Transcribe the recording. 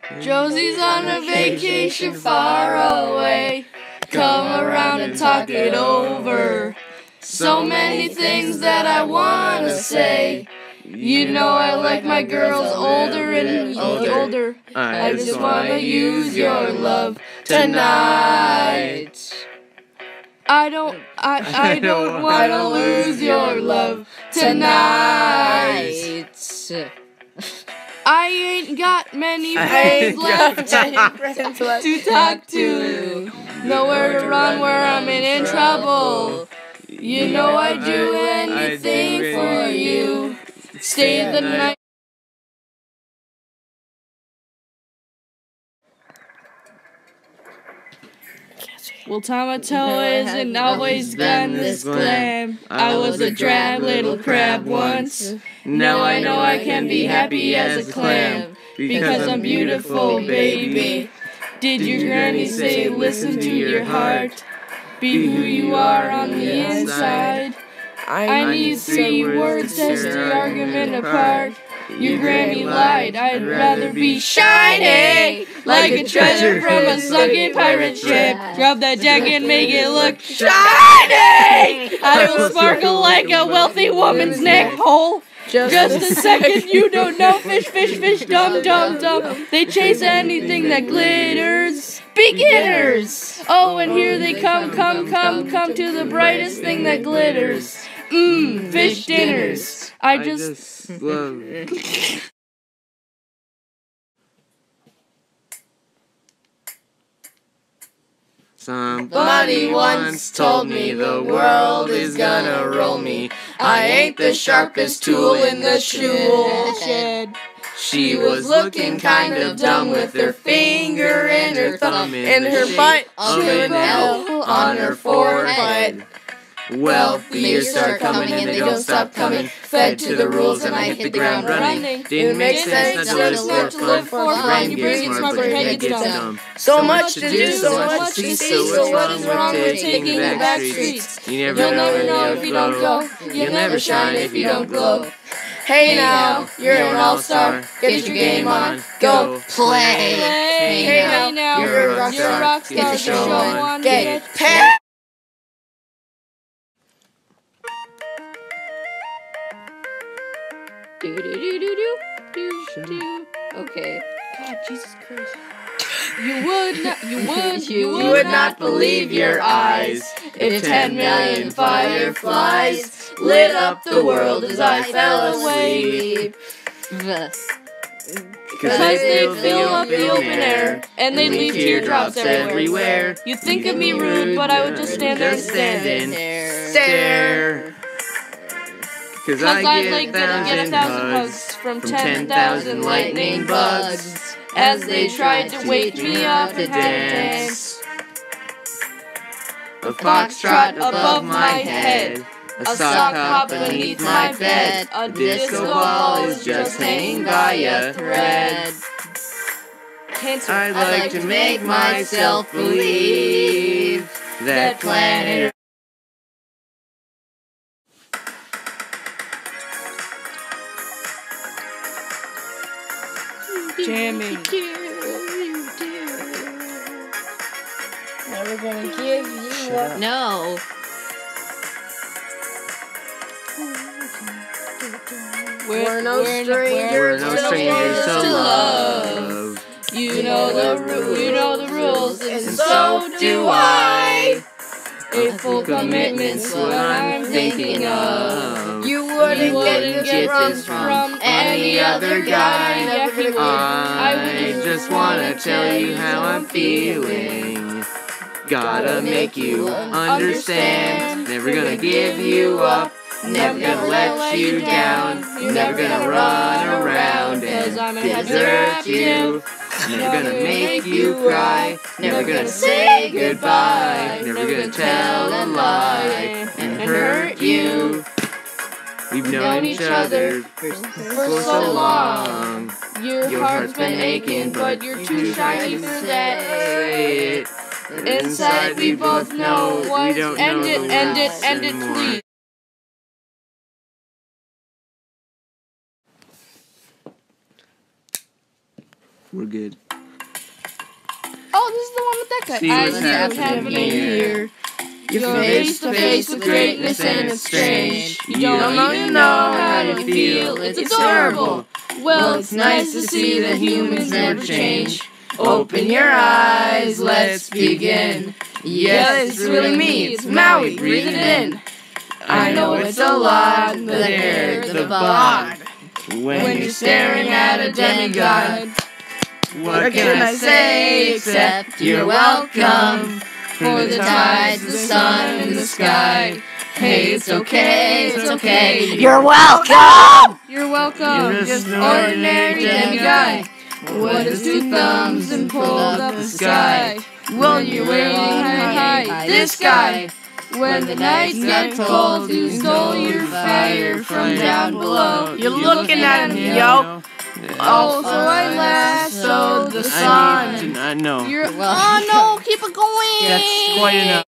Josie's on a vacation far away. Come around and talk it over. So many things that I wanna say. You know I like my girls older and older. I just wanna use your love tonight. I don't wanna lose your love tonight. I ain't got many friends left to talk to. Nowhere to run where I'm in trouble. You know I'd do anything for you. Stay the night. Well, Tomato isn't always done this glam. I was a drab little crab once. Now I know I can be happy as a clam. Because I'm beautiful, baby. Did your granny say listen to your heart? Be who you are on the inside. I need 3 words to set the argument apart. Your granny lied, I'd rather be shiny, like a treasure from a sunken pirate ship. Drop that jacket and make it look shiny. I will sparkle like a wealthy woman's neck hole. Just a second, you don't know, fish, dumb. They chase anything that glitters. Beginners! Oh, and here they come to the brightest thing that glitters. Fish dinners. I just love. Somebody once told me the world is gonna roll me. I ain't the sharpest tool in the shed. She was looking kind of dumb with her finger and her thumb in her butt, an L on her forehead. Well, the years start coming and they don't stop coming. Fed to the rules and I hit the ground running. Didn't make sense not to live for fun. You bring it smart, but your head gets dumb. So much to do, so much to see. So what is wrong with taking the back streets? You'll never know if you don't go. You'll never shine if you don't glow. Hey now, you're an all-star. Get your game on. Go play. Hey now, you're a rock star. Get the show on. Get paid. Okay. God, Jesus Christ. You would not believe your eyes if 10 million fireflies lit up the world as I fell asleep. Because they'd fill up the open air and they'd leave teardrops everywhere. You'd think of me rude, but I would just stand there and stare. Cause I'd like to get 1,000 hugs from 10,000 lightning bugs as they tried to wake me up to dance. A foxtrot above my head, a sock hop beneath my bed, a disco ball is just hanging by a thread. I'd like to make myself believe that planet jamming. Never gonna give you up. No. We're no strangers to love. You know the rules, and so do I. A full commitment's what I'm thinking of. You wouldn't get this from any other guy. I just wanna tell you how I'm feeling. Gotta make you understand. Never gonna give you up. Never gonna let you down. Never gonna run around and desert you. Never gonna make you cry. Never gonna say goodbye. Never gonna tell a lie and hurt you. We've known each other for so long. Your heart's been aching, but you're too shy to say it. Inside we both know we don't know the rules anymore. Please. We're good. Oh, this is the one with that guy. See I what's see what's happening here. You're face to face with greatness and it's strange. You don't even know how you feel. It's adorable. Well, it's nice to see that humans never change. Open your eyes, let's begin. Yes, it's really me. It's Maui. Breathe it in. I know it's a lot, but there's the bond. When you're staring at a demigod, what can I say except you're welcome? For the tides, the sun, and the sky. Hey, it's okay, it's okay. You're welcome! You're welcome. You're Just ordinary demigod. What is 2 thumbs and pulled up the sky? Well, you're waiting high, this guy. When the nights get cold, you stole your fire from down below. You're looking at me, yo. Oh, so I lassoed the sun. I know. Oh no, keep it going. That's quite enough.